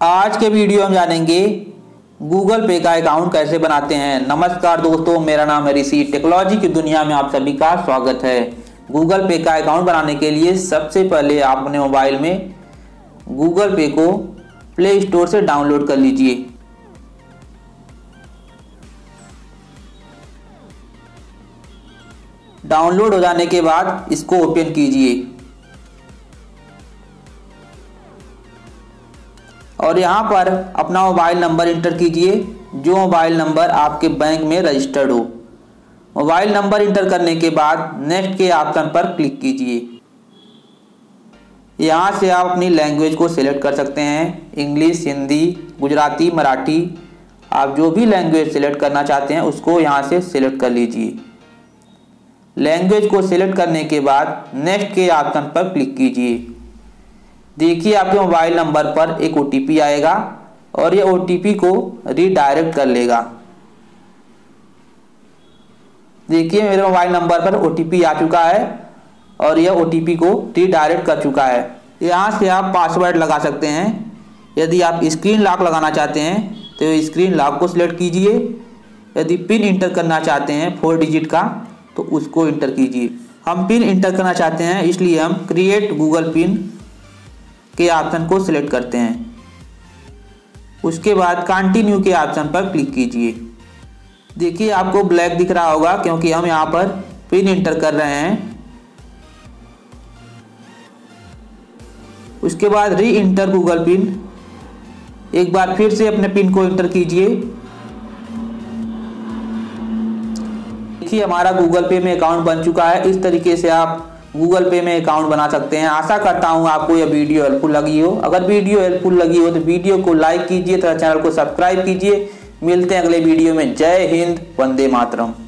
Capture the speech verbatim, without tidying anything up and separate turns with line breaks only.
आज के वीडियो हम जानेंगे गूगल पे का अकाउंट कैसे बनाते हैं। नमस्कार दोस्तों, मेरा नाम है ऋषि। टेक्नोलॉजी की दुनिया में आप सभी का स्वागत है। गूगल पे का अकाउंट बनाने के लिए सबसे पहले आप अपने मोबाइल में गूगल पे को प्ले स्टोर से डाउनलोड कर लीजिए। डाउनलोड हो जाने के बाद इसको ओपन कीजिए और यहाँ पर अपना मोबाइल नंबर इंटर कीजिए, जो मोबाइल नंबर आपके बैंक में रजिस्टर्ड हो। मोबाइल नंबर इंटर करने के बाद नेक्स्ट के ऑप्शन पर क्लिक कीजिए। यहाँ से आप अपनी लैंग्वेज को सिलेक्ट कर सकते हैं, इंग्लिश, हिंदी, गुजराती, मराठी। आप जो भी लैंग्वेज सिलेक्ट करना चाहते हैं उसको यहाँ से सिलेक्ट कर लीजिए। लैंग्वेज को सिलेक्ट करने के बाद नेक्स्ट के ऑप्शन पर क्लिक कीजिए। देखिए आपके मोबाइल नंबर पर एक ओ टी पी आएगा और यह ओ टी पी को रीडायरेक्ट कर लेगा। देखिए मेरे मोबाइल नंबर पर ओ टी पी आ चुका है और यह ओ टी पी को रीडायरेक्ट कर चुका है। यहाँ से आप पासवर्ड लगा सकते हैं। यदि आप स्क्रीन लॉक लगाना चाहते हैं तो स्क्रीन लॉक को सिलेक्ट कीजिए। यदि पिन इंटर करना चाहते हैं फोर डिजिट का तो उसको इंटर कीजिए। हम पिन इंटर करना चाहते हैं इसलिए हम क्रिएट गूगल पिन के ऑप्शन को सिलेक्ट करते हैं। उसके बाद कंटिन्यू के ऑप्शन पर क्लिक कीजिए। देखिए आपको ब्लैक दिख रहा होगा क्योंकि हम यहाँ पर पिन इंटर कर रहे हैं। उसके बाद री इंटर गूगल पिन। एक बार फिर से अपने पिन को इंटर कीजिए। देखिए हमारा गूगल पे में अकाउंट बन चुका है। इस तरीके से आप गूगल पे में अकाउंट बना सकते हैं। आशा करता हूं आपको यह वीडियो हेल्पफुल लगी हो। अगर वीडियो हेल्पफुल लगी हो तो वीडियो को लाइक कीजिए तथा चैनल को सब्सक्राइब कीजिए। मिलते हैं अगले वीडियो में। जय हिंद, वंदे मातरम।